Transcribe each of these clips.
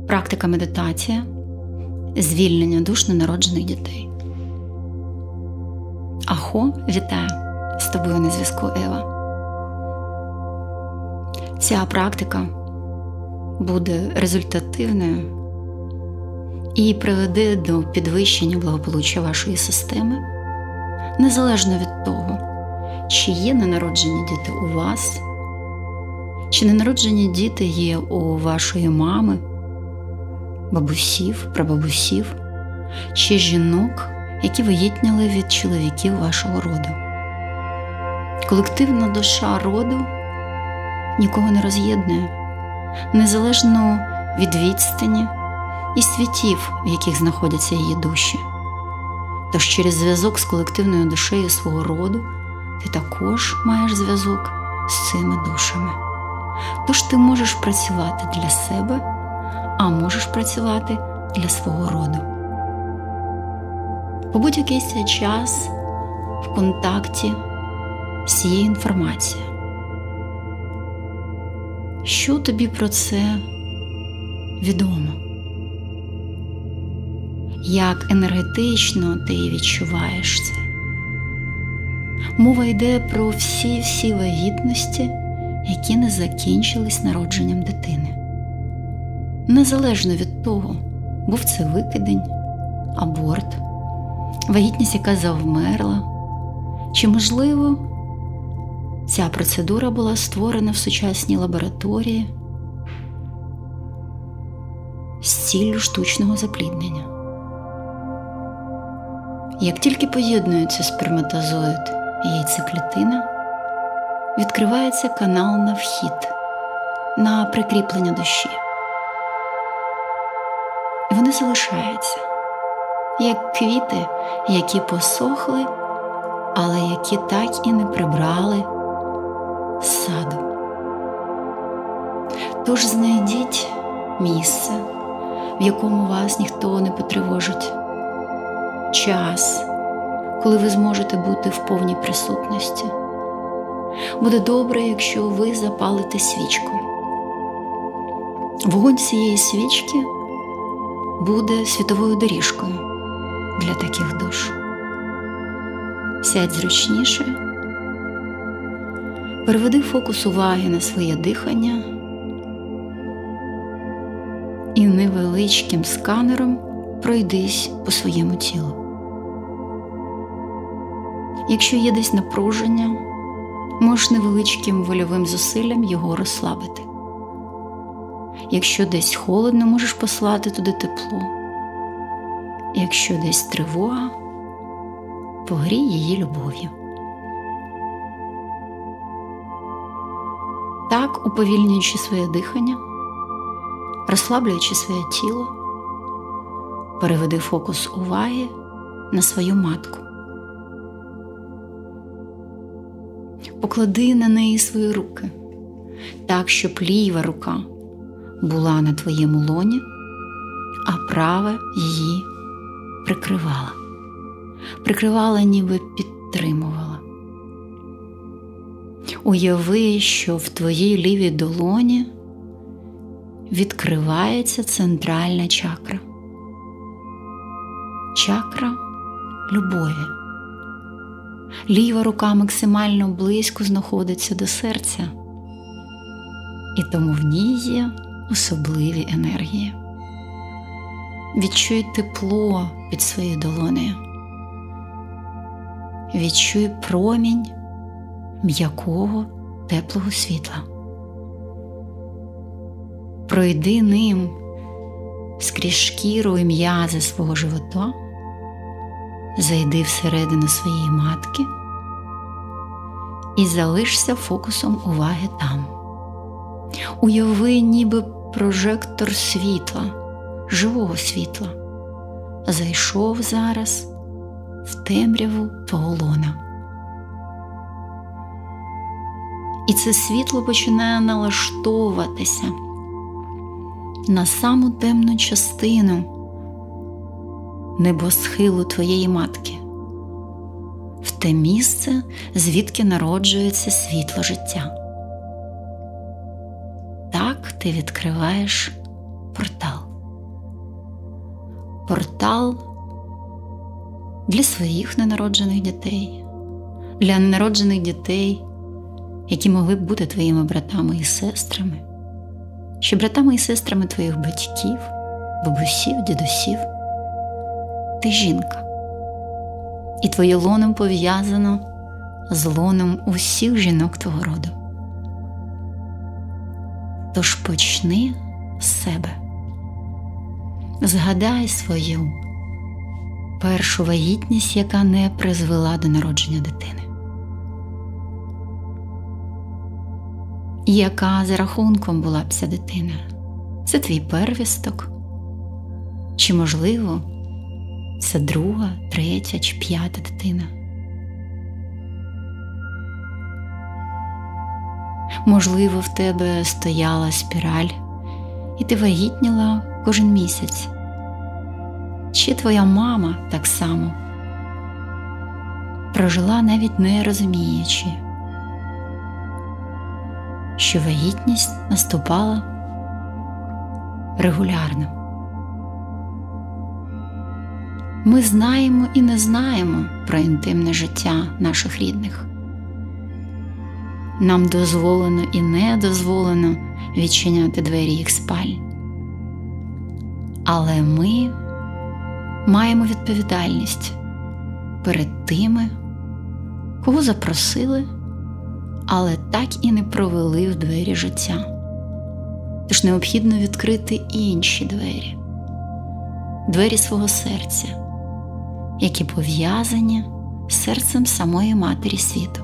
практика медитація, звільнення душ ненароджених дітей. Ахо, вітаю! З тобою на зв'язку Ева. Ця практика буде результативною і приведе до підвищення благополуччя вашої системи, незалежно від того, чи є ненароджені діти у вас, чи ненароджені діти є у вашої мами, бабусів, прабабусів, чи жінок, які вагітніли від чоловіків вашого роду. Колективна душа роду нікого не роз'єднує, незалежно від відстані і світів, в яких знаходяться її душі. Тож через зв'язок з колективною душею свого роду ти також маєш зв'язок з цими душами. Тож ти можеш працювати для себе, а можеш працювати для свого роду. Побудь якийсь час в контакті з цією інформацією. Що тобі про це відомо? Як енергетично ти відчуваєш це? Мова йде про всі вагітності, які не закінчились народженням дитини. Незалежно від того, був це викидень, аборт, вагітність, яка завмерла, чи, можливо, ця процедура була створена в сучасній лабораторії з ціллю штучного запліднення. Як тільки поєднуються сперматозоїд і яйцеклітина, відкривається канал на вхід, на прикріплення душі. І вони залишаються, як квіти, які посохли, але які так і не прибрали з саду. Тож знайдіть місце, в якому вас ніхто не потривожить. Час, коли ви зможете бути в повній присутності. Буде добре, якщо ви запалите свічку. Вогонь цієї свічки буде світовою доріжкою для таких душ. Сядь зручніше, переведи фокус уваги на своє дихання і невеличким сканером пройдись по своєму тілу. Якщо є десь напруження, можеш невеличким вольовим зусиллям його розслабити. Якщо десь холодно, можеш послати туди тепло. Якщо десь тривога, погрій її любов'ю. Так, уповільнюючи своє дихання, розслаблюючи своє тіло, переведи фокус уваги на свою матку. Поклади на неї свої руки, так, щоб ліва рука була на твоєму лоні, а права її прикривала. Прикривала, ніби підтримувала. Уяви, що в твоїй лівій долоні відкривається центральна чакра. Чакра любові. Ліва рука максимально близько знаходиться до серця, і тому в ній є особливі енергії. Відчуй тепло під своєю долонею. Відчуй промінь м'якого, теплого світла. Пройди ним скрізь шкіру і м'язи свого живота, зайди всередину своєї матки і залишся фокусом уваги там. Уяви, ніби прожектор світла, живого світла, зайшов зараз в темряву твого лона. І це світло починає налаштовуватися на саму темну частину небосхилу твоєї матки, в те місце, звідки народжується світло життя. Так ти відкриваєш портал. портал для своїх ненароджених дітей, для ненароджених дітей, які могли б бути твоїми братами і сестрами, чи братами і сестрами твоїх батьків, бабусів, дідусів. Ти жінка, і твоє лоно пов'язано з лоном усіх жінок твого роду. Тож почни з себе. Згадай свою першу вагітність, яка не призвела до народження дитини. Яка за рахунком була б ця дитина? Це твій первісток? Чи, можливо, це друга, третя чи п'ята дитина? Можливо, в тебе стояла спіраль, і ти вагітніла кожен місяць. Чи твоя мама так само прожила, навіть не розуміючи, що вагітність наступала регулярно. Ми знаємо і не знаємо про інтимне життя наших рідних. Нам дозволено і не дозволено відчиняти двері їх спальні. Але ми маємо відповідальність перед тими, кого запросили, але так і не провели в двері життя. Тож необхідно відкрити інші двері. Двері свого серця, які пов'язані з серцем самої Матері світу.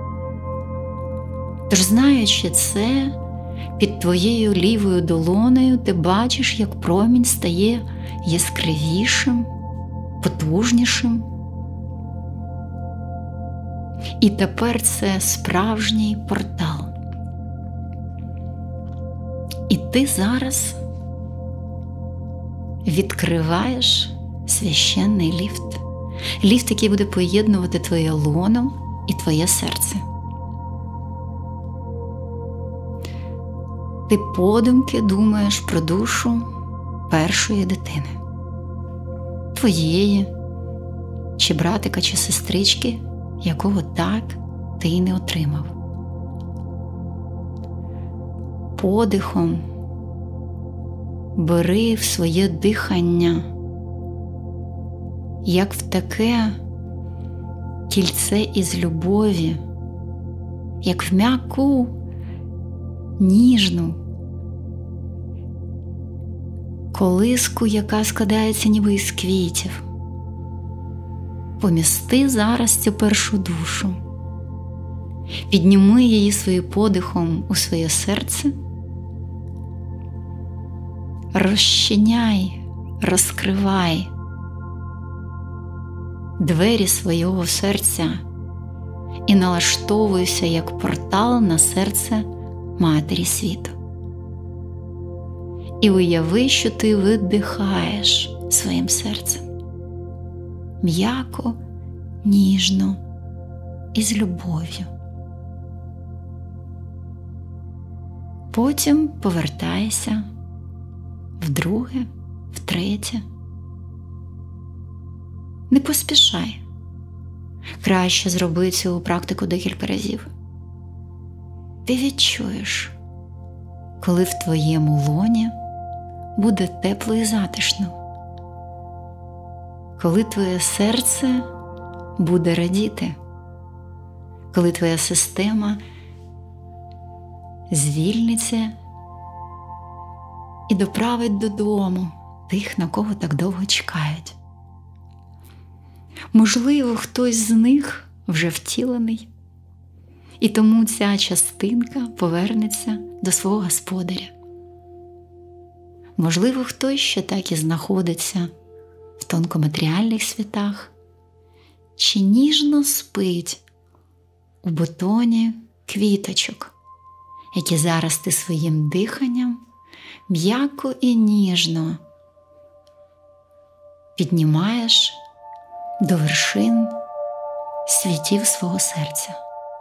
Тож, знаючи це, під твоєю лівою долонею ти бачиш, як промінь стає яскравішим, потужнішим. І тепер це справжній портал. І ти зараз відкриваєш священний ліфт. Ліфт, який буде поєднувати твоє лоно і твоє серце. Ти подумки думаєш про душу першої дитини. Твоєї, чи братика, чи сестрички, якого так ти й не отримав. Подихом бери в своє дихання, як в таке кільце із любові, як в м'яку, ніжну колиску, яка складається ніби із квітів. Помісти зараз цю першу душу, підніми її своїм подихом у своє серце, розчиняй, розкривай двері свого серця і налаштовуйся як портал на серце Матері світу. І уяви, що ти видихаєш своїм серцем. М'яко, ніжно і з любов'ю. Потім повертайся вдруге, втретє. Не поспішай. Краще зроби цю практику декілька разів. Ти відчуєш, коли в твоєму лоні буде тепло і затишно. Коли твоє серце буде радіти. Коли твоя система звільниться і доправить додому тих, на кого так довго чекають. Можливо, хтось з них вже втілений, і тому ця частинка повернеться до свого господаря. Можливо, хтось ще так і знаходиться в тонкоматеріальних світах, чи ніжно спить у бутоні квіточок, які зараз ти своїм диханням м'яко і ніжно піднімаєш до вершин світів свого серця.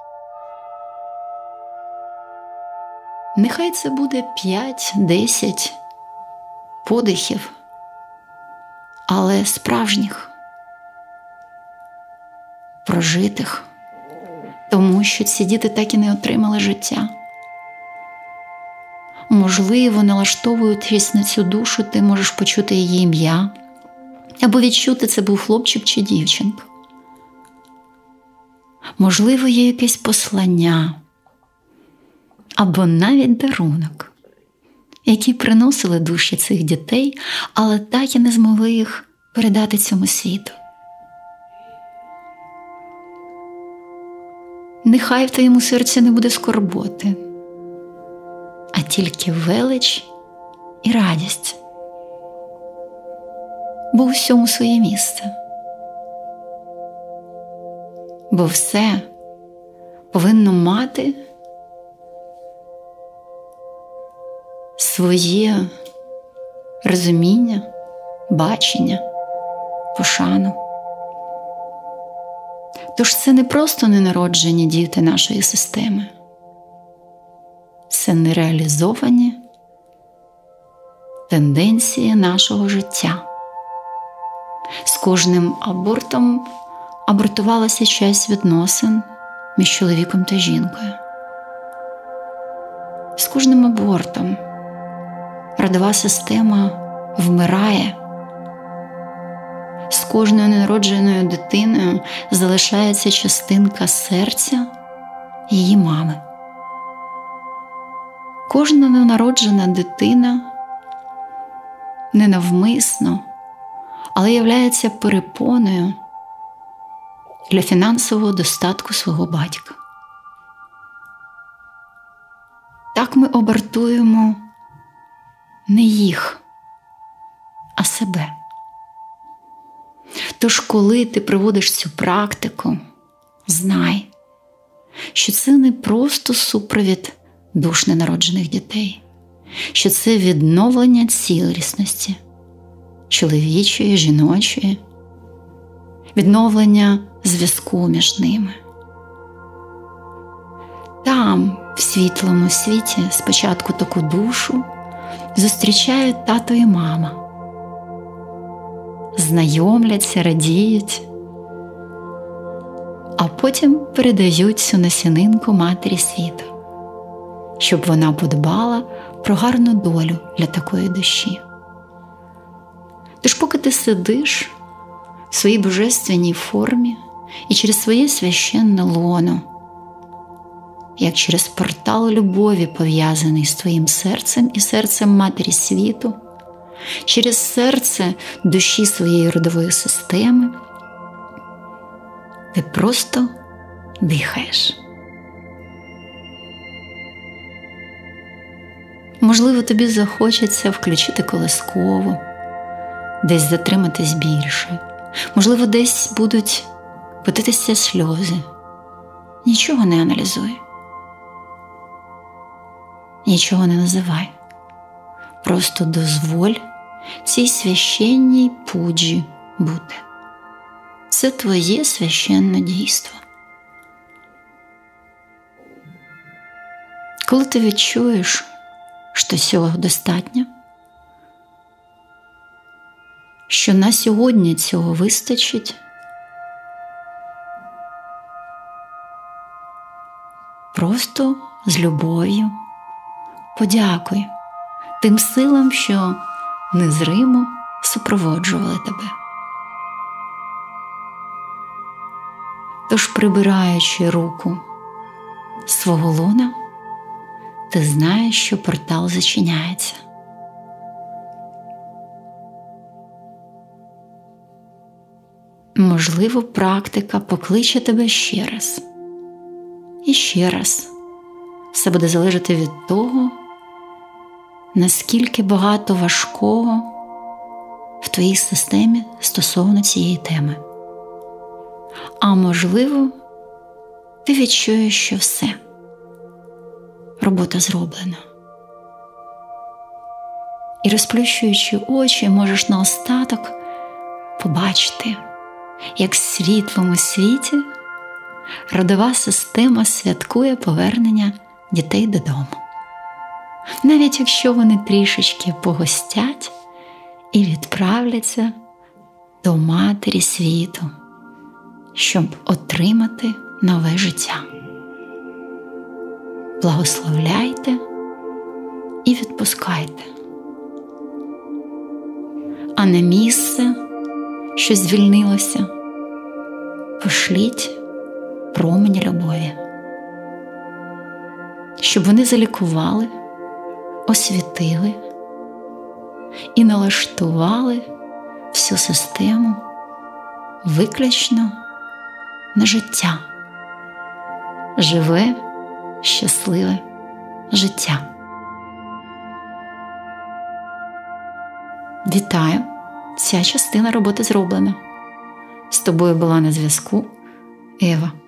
Нехай це буде 5-10 подихів, але справжніх, прожитих, тому що ці діти так і не отримали життя. Можливо, налаштовуючись на цю душу, ти можеш почути її ім'я, або відчути, це був хлопчик чи дівчинка. Можливо, є якесь послання, або навіть дарунок, які приносили душі цих дітей, але так і не змогли їх передати цьому світу. Нехай в твоєму серці не буде скорботи, а тільки велич і радість. Бо у всьому своє місце. Бо все повинно мати своє розуміння, бачення, пошану. Тож це не просто ненароджені діти нашої системи. Це нереалізовані тенденції нашого життя. З кожним абортом абортувалася часть відносин між чоловіком та жінкою. З кожним абортом родова система вмирає. З кожною ненародженою дитиною залишається частинка серця її мами. Кожна ненароджена дитина ненавмисно, але являється перепоною для фінансового достатку свого батька. Так ми абортуємо не їх, а себе. Тож, коли ти проводиш цю практику, знай, що це не просто супровід душ ненароджених дітей, що це відновлення цілісності чоловічої, жіночої, відновлення зв'язку між ними. Там, в світлому світі, спочатку таку душу зустрічають тато і мама. Знайомляться, радіють, а потім передають цю насінинку матері світу, щоб вона подбала про гарну долю для такої душі. Тож поки ти сидиш в своїй божественній формі і через своє священне лоно, як через портал любові, пов'язаний з твоїм серцем і серцем матері світу, через серце душі своєї родової системи, ти просто дихаєш. Можливо, тобі захочеться включити колискову, десь затриматись більше. Можливо, десь будуть котитися сльози. Нічого не аналізуй. Нічого не називай. Просто дозволь цій священній пуджі бути. Це твоє священне дійство. Коли ти відчуєш, що цього достатньо, що на сьогодні цього вистачить, просто з любов'ю подякуй тим силам, що незримо супроводжували тебе. Тож, прибираючи руку свого лона, ти знаєш, що портал зачиняється. Можливо, практика покличе тебе ще раз. І ще раз. Все буде залежати від того, наскільки багато важкого в твоїй системі стосовно цієї теми. А можливо, ти відчуєш, що все. Робота зроблена. І розплющуючи очі, можеш наостаток побачити, як в світлому світі родова система святкує повернення дітей додому. Навіть якщо вони трішечки погостять і відправляться до Матері світу, щоб отримати нове життя. Благословляйте і відпускайте. А на місце, що звільнилося, пошліть промені любові, щоб вони залікували, освітили і налаштували всю систему виключно на життя. Живе, щасливе життя. Вітаю! Ця частина роботи зроблена. З тобою була на зв'язку Ева.